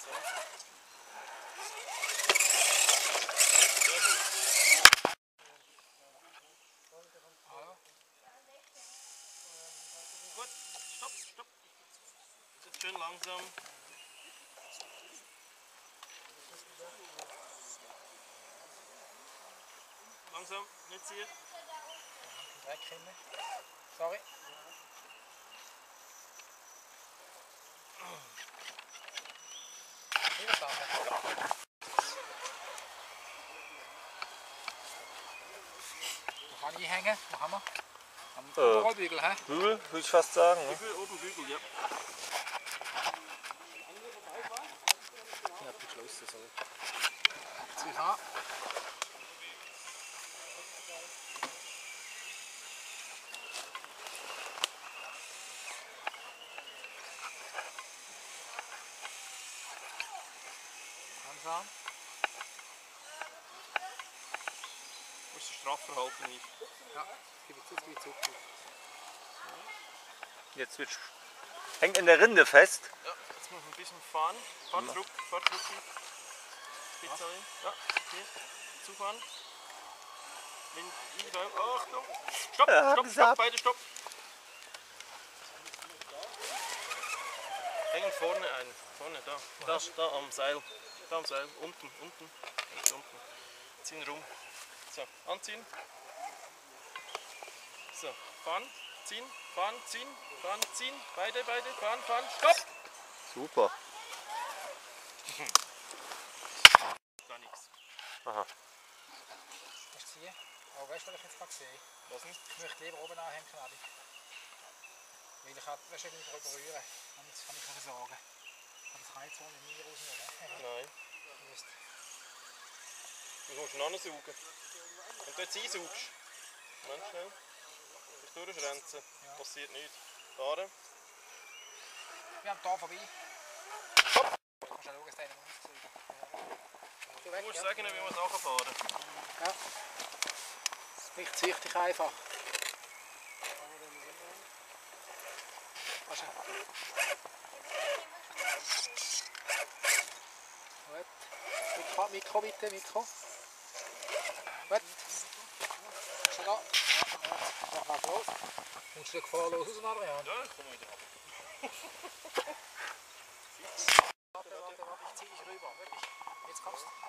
Gut, stopp, stopp. Jetzt schön langsam. Langsam, nicht ziehen. Dreck hinten. Sorry. Hier ist er. Wo kann ich einhängen? Wo haben wir? Am Rollbügel, hä? Bügel, würde ich fast sagen. Ne? Bügel, oben Bügel, ja. Ich habe geschlossen. So. Zieh an. Langsam. Wo ist das Strafverhalten nicht? Ja, gib jetzt zurück. Jetzt wird hängt in der Rinde fest. Ja, jetzt muss man ein bisschen fahren. Fahrtdruck, Fahrtdrucken. Spitze rein. Ja, okay. Zufahren. Wind, Achtung. Stopp, Ja, stopp, stopp, beide stopp. Hängen vorne ein. Vorne, da am Seil. Da am Seil. Unten. Jetzt unten. Ziehen rum. So, anziehen. So, fahren, ziehen, fahren, ziehen. Beide, fahren, stopp! Super. Gar nichts. Aha. Kannst du ziehen? Aber weißt du, was ich jetzt gerade sehe? Was denn? Ich möchte lieber oben anhängen, Adi. Weil ich kann wahrscheinlich nicht berühren. Jetzt kann ich keine Sorgen. Aber das kann ich jetzt ohne mir rausnehmen. Nein. Just. Du musst ihn ansaugen. Wenn du jetzt einsaugst, Moment schnell, dich durchschränzen, Ja. passiert nichts. Fahren. Wir haben hier vorbei. Du kannst ja schauen, dass der nicht auszieht. Du musst sagen, wie man es nachfahren kann. Ja. Nicht sichtig einfach. Warte. Gut. Mikro bitte, Mikro. Gut. Schon da. Mach mal los. Kommst du gefahrlos aus, Adrian? Ja, ich komme wieder ab. Warte, ich zieh dich rüber. Wirklich. Jetzt kommst du.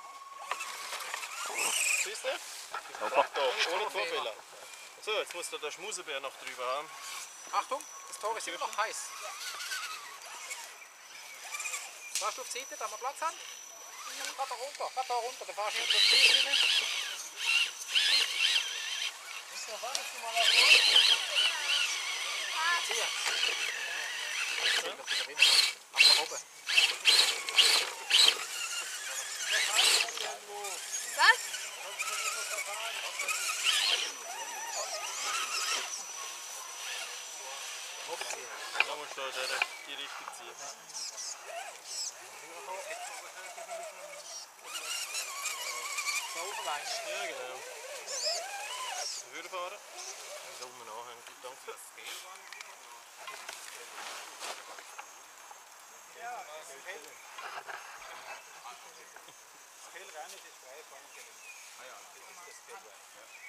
Siehst du? Ach da, ohne Vorfehler. So, jetzt muss der Schmusebär noch drüber haben. Achtung, das Tor ist immer noch heiß. Fahrst du auf die Seite, da wir Platz haben? Fahr da runter, dann fahrst du nicht auf die Seite rein. So, fahrst du mal auf die Ziehen. Ich bin wieder rein. Ab nach oben. Was? Da musst du die Richtung ziehen. So auflegen. Ja, genau. Höher fahren. Und da unten anhängen. Gut, danke. Ja, das ist hell. Das hell rein ist frei fahren können. Ah ja, das ist das Hell.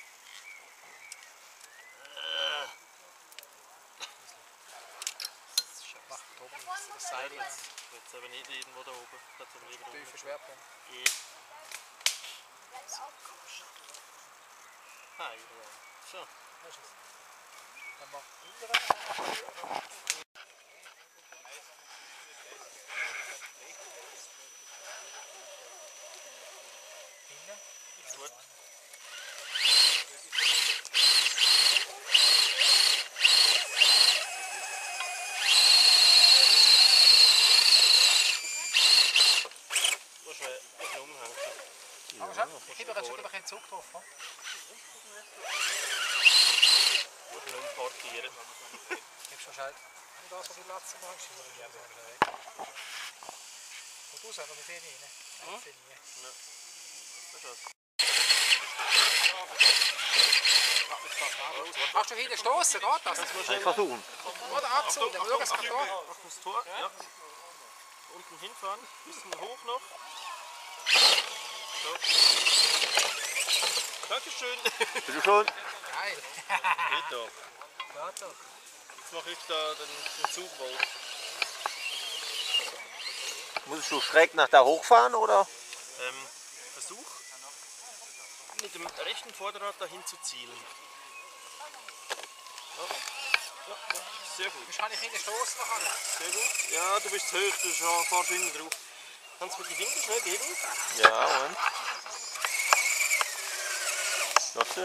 Macht oben das Seil jetzt. Jetzt aber nicht irgendwo da oben. Das hat lieber unten. Tiefer Schwerpunkt. Ah, wieder. So. Das ist es. Dann mach hinterher. Hinten. Ist gut. Aber schau, ich habe jetzt schon keinen Zug drauf. Du musst nicht parkieren. Gibst du halt nicht da so viel Platz zum Angst. Und du sagst noch mit denen rein. Hm? Ja. Das ist was. Machst du hinten stoßen, geht das? Ich versuchen. Oder abzünden, schau, es geht da. Ach, das Tor. Ja. unten hinfahren, bisschen hoch noch. So. Dankeschön. Bitte schon. Geil. Geht doch. Ja, doch. Jetzt mache ich da den Zugwolf. Muss du schräg nach da hochfahren oder? Versuch mit dem rechten Vorderrad dahin zu zielen. Ja. Ja, ja, sehr gut. Wahrscheinlich in den Stoß noch an. Sehr gut. Ja, du bist zu hoch, du fahrst hinten drauf. Kannst du mir die Winkel schnell geben? Ja, und? Lotte?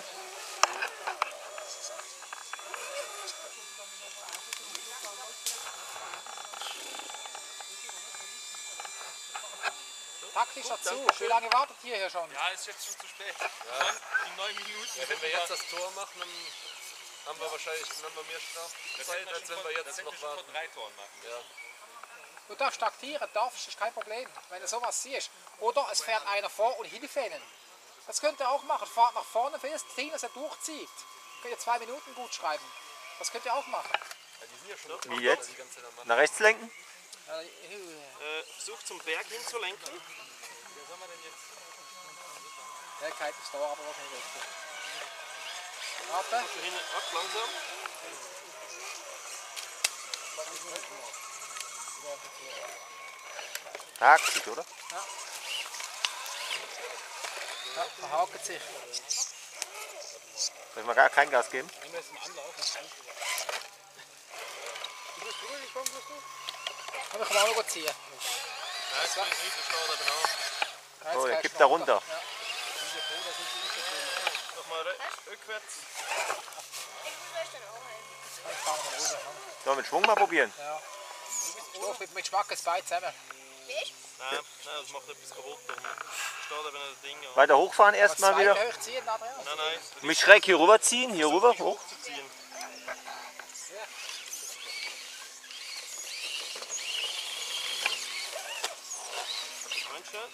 Taktisch dazu. Wie lange wartet ihr hier schon? Ja, ist jetzt schon zu spät. Ja. In 9 Minuten. Ja, wenn wir jetzt das Tor machen, dann haben wir wahrscheinlich mehr Strafzeit, als wenn wir jetzt noch warten. Vor 3 Toren machen. Ja. Du darfst taktieren, ist kein Problem, wenn du sowas siehst. Oder es fährt einer vor und hilft ihnen. Das könnt ihr auch machen. Fahrt nach vorne fest, ziehen, dass er durchzieht. Könnt ihr 2 Minuten gut schreiben. Das könnt ihr auch machen. Ja, die sind ja schon Wie jetzt? Nach rechts lenken? Versuch zum Berg hinzulenken. Was haben wir denn jetzt? Der Kite ist da, aber wahrscheinlich nicht. Warte. Also hin ab, langsam. Hakt sich, oder? Ja, verhakt sich. Soll ich mal gar kein Gas geben? Du bist ruhig gekommen, bist du? Aber ich kann auch noch ziehen. Nein, es geht nicht, das steht eben an. Ja, jetzt Oh, er gehst kippt du da noch runter. Ja. Nochmal rückwärts. Jetzt fahren wir runter. Sollen wir mit Schwung mal probieren? Ja. Stoff mit schwaches Bein zusammen. Nein, das macht etwas kaputt. Da steht eben ein Ding an. Weiter hochfahren erstmal Zwei wieder. hochziehen, Adrian. Nein, Mich schräg hier rüber ziehen, hier rüber, hoch. hochzuziehen. Meinst du?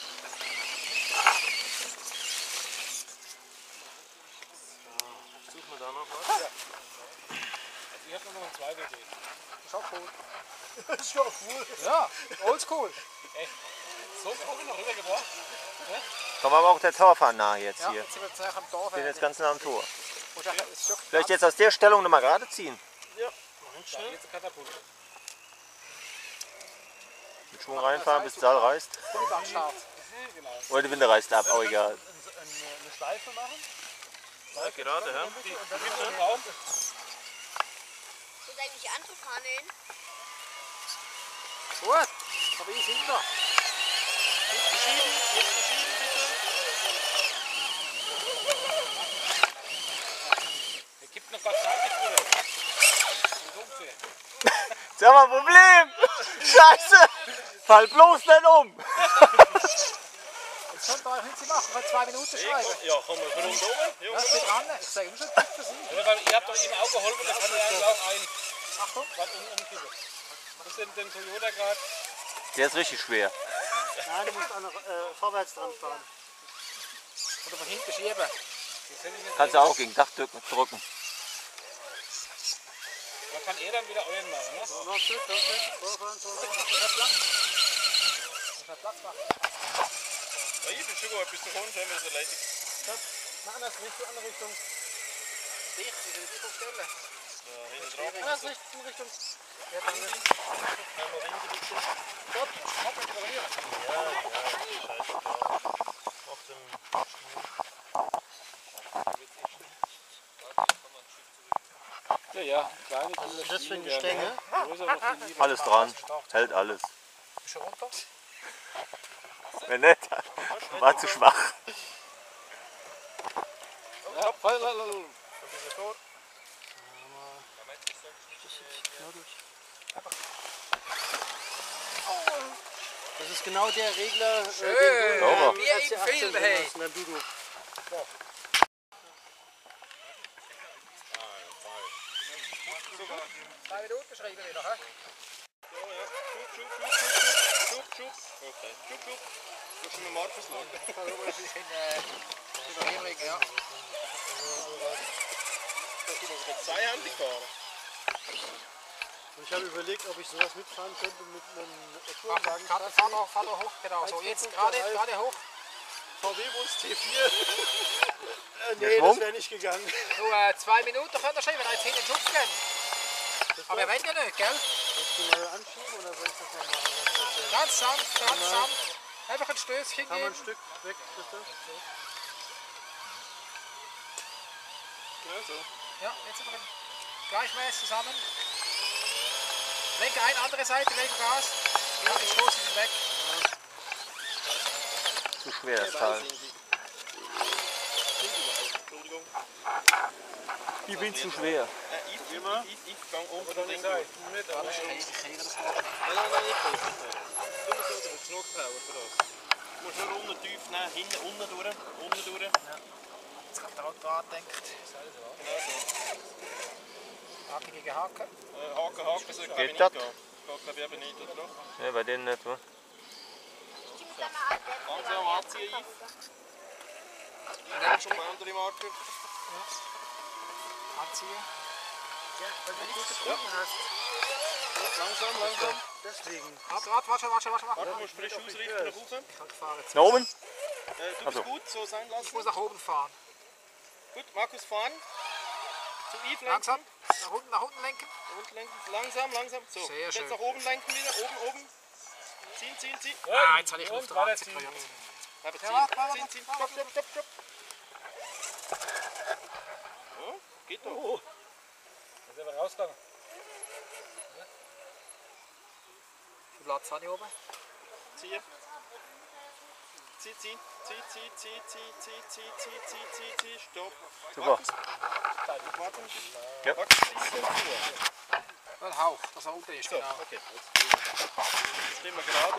Suchen wir da noch was? Ich habe noch 2 WD. Ist auch cool. Das ist schon cool. Ja, oldschool. So früh noch rübergebracht. Kommen aber auch der Torfahren nahe jetzt Ja, hier. jetzt sind wir zuerst am Dorf. Ich bin jetzt ganz nah am Tor. Vielleicht Vielleicht jetzt aus der Stellung nochmal gerade ziehen. Ja, meinst du? Jetzt Katapult. Mit Schwung reinfahren, bis der Saal reißt. Gummibandstart. Oder die Winde reißt ab, auch egal. Eine Schleife machen. Ja, gerade, ja. Und dann in den Raum. Sind eigentlich die andere Fahne hin? Gut, aber ich sind da. Jetzt verschieben, bitte. Er gibt noch was Zeit, Bruder. Sag mal, Problem! Scheiße! Fall bloß nicht um! Jetzt könnt ihr euch nichts machen, könnt 2 Minuten schreiben. Ja, komm mal rundum. Ja, ich bin dran. Ich sage, du musst nicht für Sie. Ihr habt doch ihm auch geholfen, das hat er auch ein. Achtung. Was umkippen. Das ist den Toyota gerade. Der ist richtig schwer. Nein, du musst vorwärts dran fahren. Oder von hinten schieben. Kannst du auch gegen Dach drücken. Man kann dann wieder euren machen, ne? Noch Stück, vorfahren. Muss man Platz machen. Ja, ich bin schon gut, bis du kommst, haben wir es erledigt. Machen wir das nicht in die andere Richtung. Dich, ich will dich aufstellen. Ja, hinten drauf. Das Richtung, Richtung. Ja, dann ist Einmal Winde bitte. Stopp. Stopp, ich repariere. Scheiße, mach den Ja, kleine Kinder. Das für eine Stänge. Größer noch die Liebe. Alles dran. Hält alles. Schon runter. Wenn nicht, war zu schwach. Ja, voll. Das ist genau der Regler, Schön. Sauber. Wie im Film, hey. Na, Dudu. 2 Minuten schreiben wir noch, hä? Schub. Okay, Schub. Du musst mit Markus schauen. Das ist in Überlegung, ja. Du musst mit 2 Hände fahren. Und ich habe überlegt, ob ich sowas mitfahren könnte mit einem Tourenwagen. Fahr doch hoch, genau. So, jetzt gerade hoch. VW-Bus T4. Nee, das wäre nicht gegangen. So, 2 Minuten könnt ihr schon, wenn ihr jetzt hin in den Schutz geht. Aber ihr wollt ja nicht, gell? Willst du mal anschieben oder soll ich das mal machen? Ganz sanft, ganz sanft. Einfach ein Stößchen Kann man ein geben. Stück weg, bitte? Ja, so. Ja, jetzt sind wir gleichmäßig zusammen. Lenke eine andere Seite, lenke Gas. Ja, ich stoße ihn weg. Zu schwer das Teil. Entschuldigung. Ich bin zu schwer. Ich gang unbedingt. Nein, ich kann es nicht. Du musst so den Schnuckpower für das. Du musst nur unten tief nehmen, hinten, unten durch. Unten durch. Jetzt kommt der Auto andenkt. Genau so. Hake gegen Hake. Haken, so Geht nicht das? gehen. Geht glaube ich eben nicht, oder doch? Ja, bei denen nicht, wa? Langsam anziehen, Yves. Dann schon mal andere Marker. Anziehen. Langsam. Deswegen. Warte. Warte, du musst frisch ausrichten nach oben. Ich fahre jetzt. Nach oben? Du bist gut, so sein Ich lassen. muss nach oben fahren. Gut, Markus fahren. Zu Yves lenken. Langsam. Nach unten lenken. Nach unten lenken. Langsam. So, Sehr jetzt schön. nach oben lenken wieder. Oben. Ziehen. Ah, jetzt habe ich Luft dran. Bleib ziehen. warte. Ziehen. Stopp. Ja, geht doch. Da sind wir rausgegangen. Wie viel Platz habe ich oben? Zieh. Stopp. Super. Warten. Ja. Ein Hauch, dass er unten ist. So, Genau. okay. Jetzt drehen wir gerade.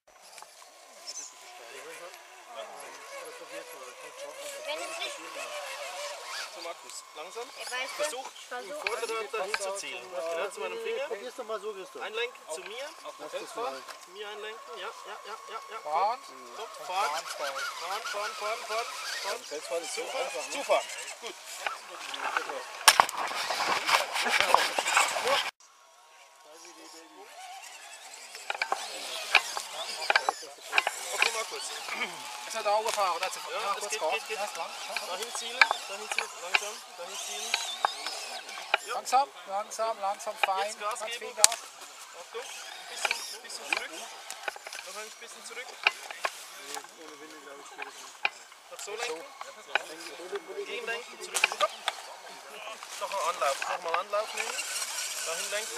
Wenn es nicht, So, Markus, langsam. weißt du, Versuch, im Vorderrad dahin zu ziehen. Genau zu meinem Finger. Probier's doch mal so, Christoph. Einlenken zu mir. Lass das mal. Zu mir einlenken. Ja. Fahren. Stopp, fahren. Zufahren. Gut. Okay, Markus. Jetzt da oben fahren. Jetzt Ja, das kurz geht. gehen. Ja, lang. Dahin zielen. Langsam. Dahin zielen. Langsam, fein. Jetzt Gas Ganz geben. viel Gas. Achtung. Bisschen zurück. Noch ein bisschen zurück. Noch so lenken. Gegenlenken. Zurück. Stopp. Nochmal Anlauf nehmen. Dahin lenken.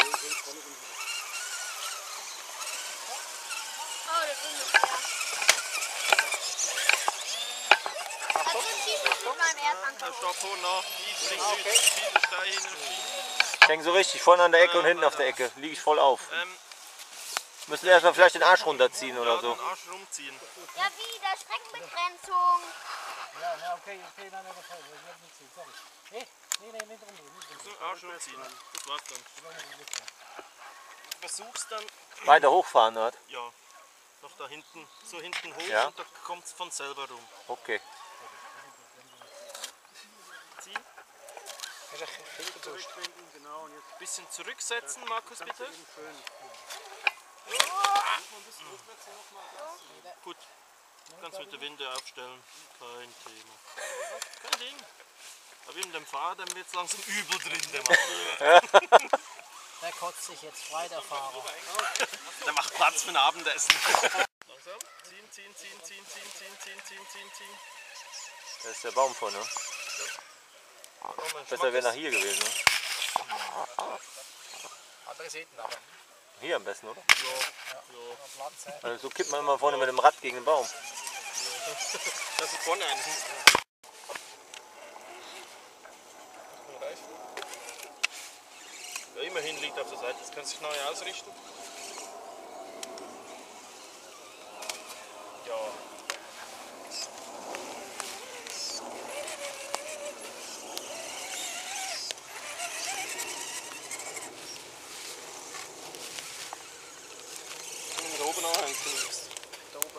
oh, das ist nicht fair. Also schießen mit meinem Erdanker. Stopp, vor, nach. Links, Süd. Steil hin. Ich denke so richtig, vorne an der Ecke und hinten auf der Ecke. Liege ich voll auf. Müssen erstmal vielleicht den Arsch runterziehen oder so. Den Arsch rumziehen. Ja, wie? Der Streckenbegrenzung. So, Arsch rumziehen. Das war's dann. Du versuchst dann, Weiter hochfahren, oder? ja, noch da hinten, so hinten hoch Ja. und da kommt es von selber rum. Okay. Ziehen. Genau, und jetzt Bisschen zurücksetzen, Markus, bitte. schön. Gut. Kannst mit der Winde aufstellen. Kein Thema. Kein Ding. Aber in dem Fahrer, dann wird es langsam übel drin, der Mann. Der kotzt sich jetzt frei, der Fahrer. Der macht Platz für ein Abendessen. Langsam. Ziehen. Das ist der Baum vorne. Besser wäre nach hier gewesen. Ne? Andere Seiten aber. Hier am besten, oder? Platz, ja. Also so kippt man immer vorne mit dem Rad gegen den Baum. Das ist vorne ein. Ja, immerhin liegt auf der Seite, das kannst du dich neu ausrichten. Ja. Da oben anhängen. Da oben.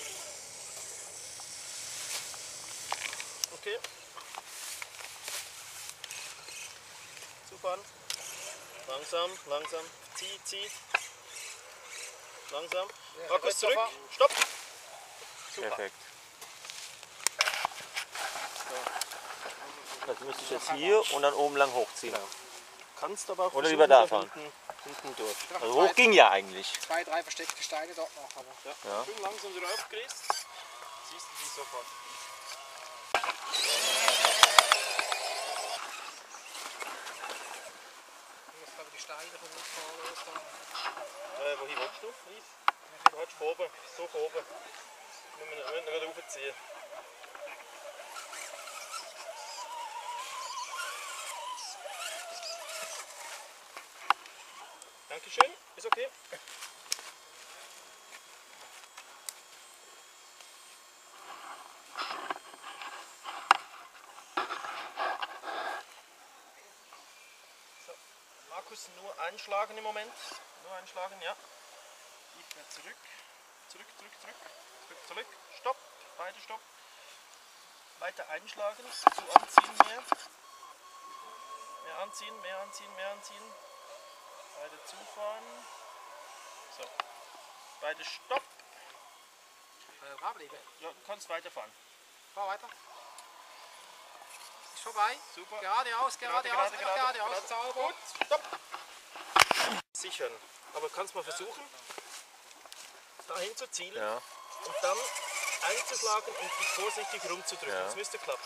Okay. zufahren. Langsam, langsam. Zieh. Langsam. Markus, zurück. Stopp. Super. Perfekt. Das müsste ich jetzt hier und dann oben lang hochziehen. Kannst aber auch Oder versuchen, lieber da fahren. hinten durch. Also hoch ging ja eigentlich. 2, 3 versteckte Steine dort noch. Aber. Ja. Schön langsam drauf, Chris. Siehst du sie sofort. Ich glaube, die Steine von uns fahren los. Wohin willst du, Lies? Du hast von oben, so von oben. Wir müssen ihn gerade raufziehen. Dankeschön, ist okay. So, Markus, nur einschlagen im Moment. Nur einschlagen, ja. Nicht mehr zurück. Zurück. Stopp. Beide stopp. Weiter einschlagen. Zu anziehen mehr. Mehr anziehen. Beide zufahren. So. Beide stopp. Ablegen. Ja, du kannst weiterfahren. Fahr weiter. Ist vorbei. Super. Geradeaus. Sauber. Gut, stopp. Sichern. Aber kannst mal versuchen, dahin zu zielen und dann einzuschlagen und dich vorsichtig rumzudrücken. Das müsste klappen.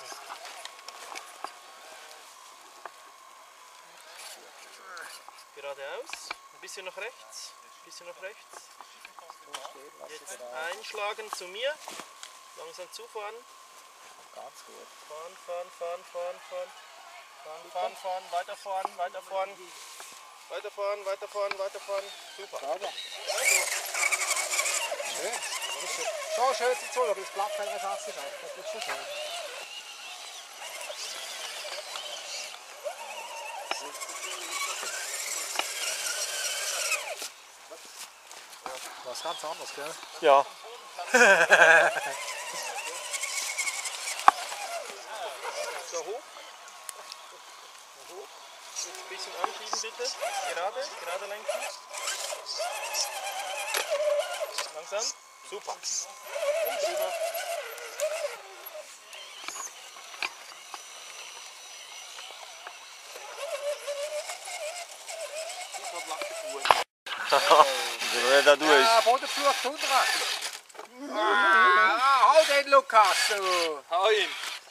Geradeaus. Ein bisschen nach rechts. Jetzt einschlagen zu mir. Langsam zufahren. Ganz gut. Weiterfahren. Super. Sauber. Schön. So schön zu tun, aber das Blatt fällt mir fast nicht auf. Das ist schon schön. Das ist ganz anders, gell? Ja. So hoch. Jetzt ein bisschen anschieben bitte. Gerade lenken. Langsam. Super. Und drüber. Sind wir da durch. Ja, Bodenflur, Tundra. Hau den Lukas, du. Hau ihn!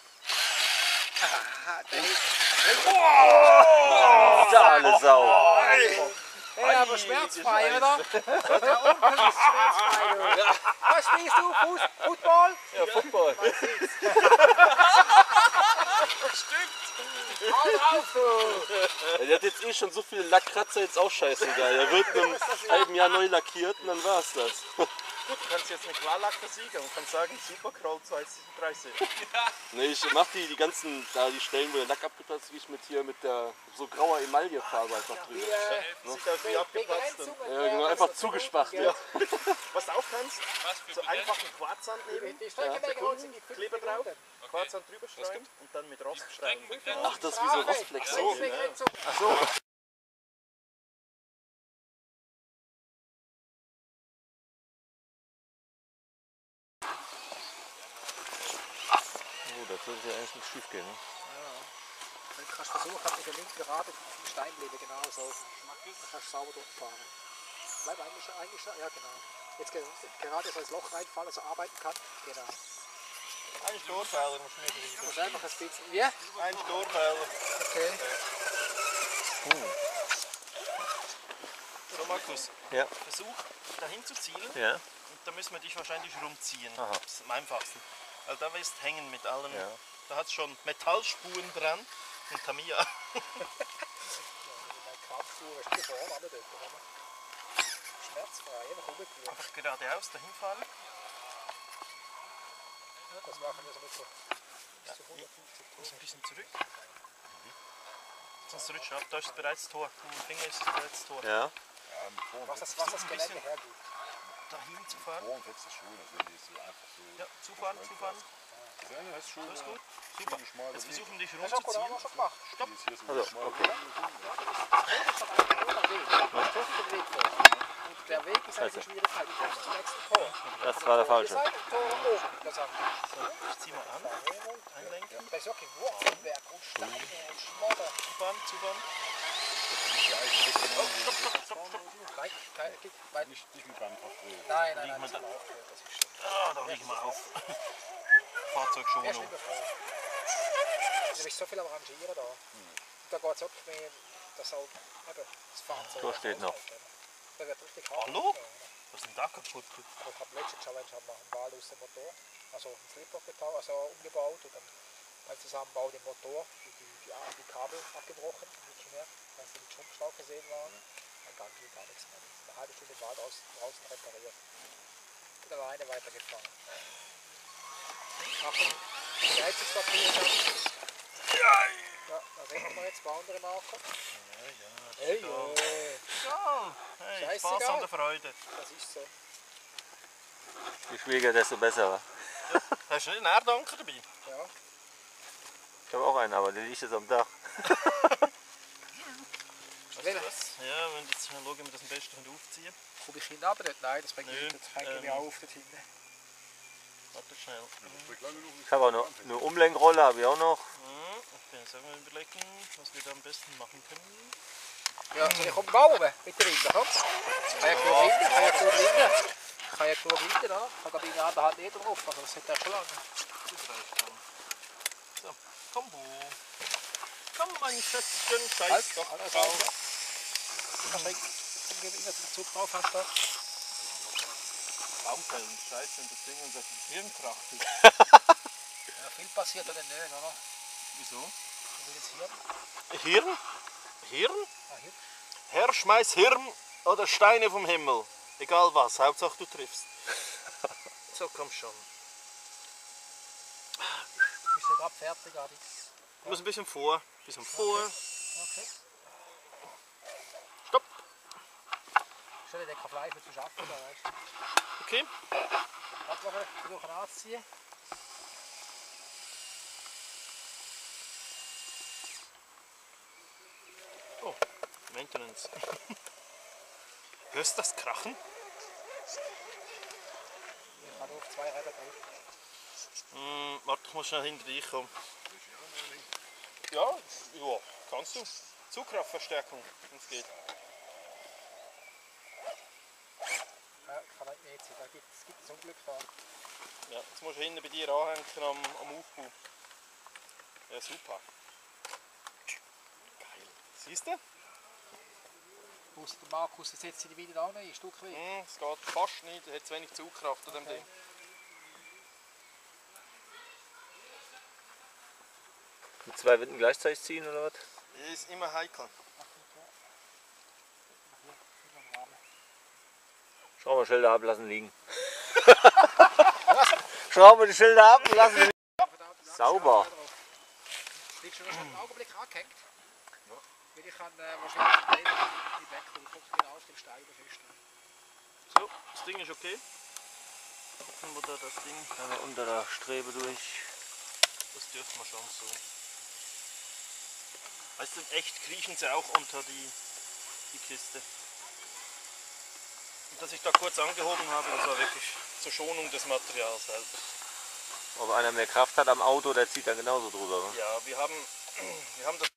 Alle Sau. Ja, aber schmerzfrei, oder? Der Onkel ist schmerzfrei, du. Was spielst du? Football? Ja, Football. Hau drauf, du. Der hat jetzt eh schon so viele Lackkratzer, jetzt auch scheißegal. Der wird in einem halben Jahr neu lackiert und dann war's das. Gut, du kannst jetzt eine Klarlack-Versieger und kannst sagen, Supercrawl 230. Ne, ich mach die ganzen, da die Stellen, wo der Lack abgeplatzt ist, ich mit hier mit der so grauer Emaillefarbe einfach drüber. Sieht aus wie abgeplatzt. Ja, genau, einfach zugespachtelt. Was du auch kannst, so einfach einen Quarzsand nehmen, Die Strecke holen die Kleber drauf, Quarzsand drüber streuen und dann mit Rost streuen. Ach, das ist wie so Rostflex. Oh, das sollte ja eigentlich nicht schief gehen. Ne? Du kannst versuchen, mit der linken gerade die Steinblende genau so. Dann kannst du sauber durchfahren. Bleib eigentlich, ja genau. Jetzt gerade so ins Loch reinfallen, also arbeiten kann. Genau. Ein Storfehler muss mir geben. Du musst einfach ein bisschen. Wie? Ein Storfehler. Okay. So Markus, Ja. versuch dahin zu zielen Ja. und da müssen wir dich wahrscheinlich rumziehen. Aha. Das ist am einfachsten. Weil da wirst hängen mit allen. Ja. Da hat es schon Metallspuren dran und Tamiya. Schmerzfrei, einfach rumgeführt. Einfach geradeaus dahin fahren. Das machen wir so mit so. Muss ein bisschen zurück. Sonst zurückschaut, da ist bereits das Tor. Mit dem Finger ist bereits das Tor. Ja. Was das Gelände hergibt. Dahin zu fahren. Morgen wächst das schön, wenn die so einfach so. Ja, zufahren. das ist schon. Das ist gut. Super. Jetzt versuchen wir dich Das ist auch gut, haben wir rumzuziehen. schon gemacht. Stopp. Also, okay. Und der Weg ist eigentlich die Schwierigkeit. Du kommst zum nächsten Tor. Das war der falsche. Ihr seid im Tor oben. Das sagt Ich zieh mal an. Einlenken. das ist wirklich Wurzelwerk und Steine und Schmodder. Zufahren. Nein, Nicht mit Bandkraft drehen. nein, das haben wir aufgehört. Das ist schon. Ah, da liegen wir auf. Fahrzeugschonung. Erst lieber froh. Du bist so viel am Rangieren da. Und da geht es wirklich mehr, dass auch eben das Fahrzeug... So steht noch. Da wird richtig hart. Hallo? Was ist denn da kaputt? Ich habe letzte Challenge haben wir einen Wal aus dem Motor, also einen Slipper getauscht, also umgebaut und dann beim Zusammenbau den Motor, die Kabel abgebrochen, nicht mehr, weil sie mit Schrumpfschlauch versehen waren. Dann kann gar nichts mehr. Eine halbe Stunde Wal draußen repariert. Und alleine weitergefahren. Achtung, die Heizungspapier dann. Ja, da sehen wir jetzt ein paar andere Marker. Hey, Ja, hey, Scheißegal. Spaß an der Freude. das ist so. Je schwieriger, desto besser. Hast du nicht einen Erdanker dabei? Ja. Ich habe auch einen, aber der liegt jetzt am Dach. Wenn Ja, wenn jetzt schauen wir das am besten aufziehen. komme ich hinab dort? Nein, das bringt Nö, nichts. Das hängt mir auf dort hinten. Warte schnell. Ich habe auch noch eine Umlenkrolle, habe ich auch noch. Ich bin jetzt auch mal überlegen, was wir da am besten machen können. Ja, soll ich auf den Baum oben mit der Winde, komm. Kann ja nur Winde, kann ja nur Winde. Kann ja nur Winde, da. Kann da bin ich halt nicht drauf, also das hätte er schon lange. So, komm, komm mein Schätzchen, Halt, scheiß doch alles drauf. auf. Du kannst eigentlich immer den Zug drauf hast da. Baumfällen, scheiße, wenn das Ding unser Hirn kracht ist. Ja, viel passiert oder nicht, oder? Wieso? Ich will jetzt hier. Hirn? Hirn? Ah, hier. Herr, schmeiß Hirn oder Steine vom Himmel. Egal was, Hauptsache du triffst. So, komm schon. Bist du gerade fertig, Adi? Du musst ein bisschen vor. Okay. Stopp. Stell dir kein Fleisch mehr zu schaffen, da weißt du. Okay. Warte mal, ich versuche anzuziehen. Oh, Maintenance. Hörst du das Krachen? Ich kann nur auf 2 Räder drauf. Warte, ich muss schnell hinter dich kommen. Ja, kannst du. Zugkraftverstärkung, wenn es geht. Ja, ich kann nicht ziehen, da gibt es Unglück da. Ja, jetzt musst du hinten bei dir anhängen am Aufbau. Ja, super. Geil. Siehst du? Ausser der Markus, der setzt sich wieder an, ein Stück weit. Es geht fast nicht, er hat zu wenig Zugkraft an dem Ding. Mit 2 Winden gleichzeitig ziehen oder was? Ist immer heikel. Schraubenschilder ablassen liegen. Schrauben die Schilder ab und lassen liegen. Sauber. Liegt schon einen Augenblick angehängt. Weil ich kann wahrscheinlich den Teil nicht weg, du kommst genau auf den Stein fest. So, das Ding ist okay. Gucken wir da das Ding. Einmal unter der Strebe durch. Das dürfen wir schon so. Weißt du, in echt kriechen sie auch unter die Kiste. Und dass ich da kurz angehoben habe, das war wirklich zur Schonung des Materials selber. Ob einer mehr Kraft hat am Auto, der zieht dann genauso drüber. Oder? Ja, wir haben das.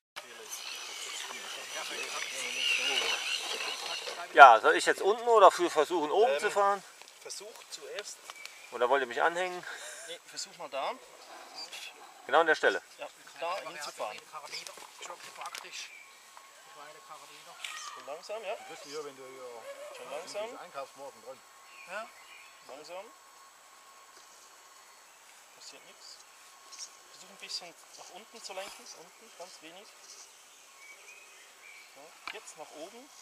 Ja, soll ich jetzt unten oder versuchen oben zu fahren? Versuch zuerst. Oder wollt ihr mich anhängen? Nee, versuch mal da. Genau an der Stelle. Ja, da hinzufahren. Karabiner, schon praktisch. Kleine Karabiner. Schon langsam, ja. Das hier, wenn du hier Schon langsam. Einkaufswagen dran. Ja. Langsam. Passiert nichts. Versuch ein bisschen nach unten zu lenken. Unten, ganz wenig. So, jetzt nach oben.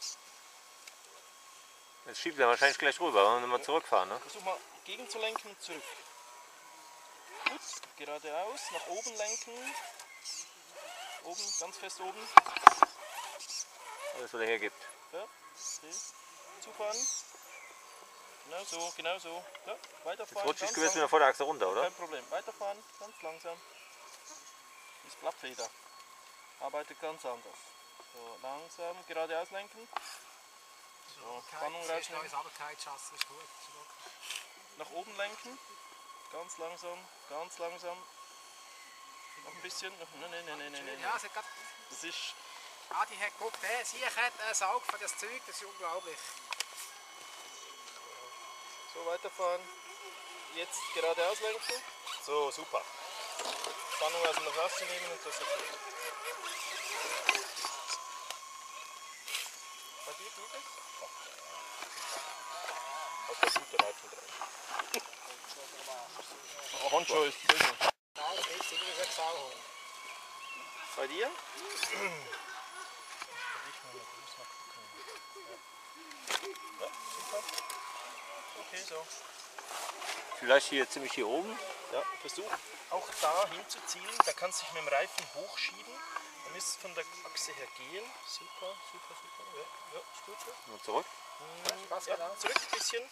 Jetzt schiebt er wahrscheinlich gleich rüber, wenn wir mal zurückfahren. Ne? Versuch mal gegenzulenken und zurück. Gut, geradeaus, nach oben lenken. Oben, ganz fest oben. Alles, was er hier gibt. Ja, okay. Zufahren. Genau so, genau so. Ja, weiterfahren. Rutscht ganz ich gewiss langsam. wieder vor der Achse runter, oder? Kein Problem. Weiterfahren, ganz langsam. Das ist Blattfeder. Arbeitet ganz anders. So, langsam geradeaus lenken. So, Spannung rausnehmen. ist gut. Nach oben lenken. Ganz langsam, ganz langsam. Noch ein bisschen. Nein. Ja, sie hat grad, Das ist. die hat geguckt, sie hat einen Saug von das Zeug, das ist unglaublich. So, weiterfahren. Jetzt geradeaus lenken. So, super. Spannung also noch rauszunehmen und das ist okay. Bei dir geht es? Hast du gute Reifen dran. Honcho ist böse. Ja, das ist irgendwie 6 Euro. Bei dir? Ja, super. Okay, so. Vielleicht hier ziemlich hier oben. Ja, versuch auch da hinzuzielen. Da kannst du dich mit dem Reifen hochschieben. Dann müsste es von der Achse her gehen. Super. Ja, ist gut so. Und zurück. Ja, zurück ein bisschen.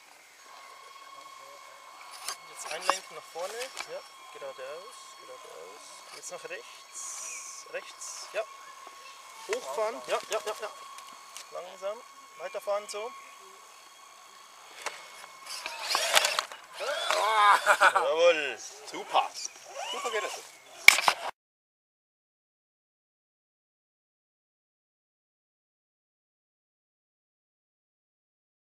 Jetzt einlenken nach vorne. Ja, geradeaus. Jetzt nach rechts. Ja. Hochfahren. Ja. Langsam. Weiterfahren so. Jawohl. Super. Super geht es.